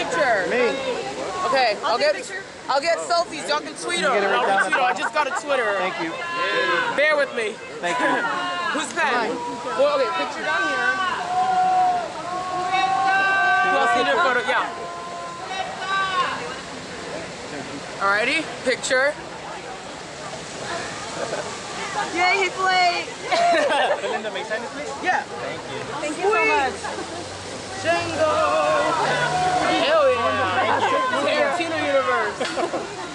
picture? Me. Okay, I'll get selfies. Y'all can tweet her. I just got a Twitter. Thank you. Bear with me. Thank you. Who's pen? Well, okay, picture down here. Who else need a photo? Yeah. Alrighty, picture. Yay, he's late! Belinda, may sign it, please? Yeah. Thank you. Thank you so much. Django! Hell yeah! Thank you. Tarantino universe.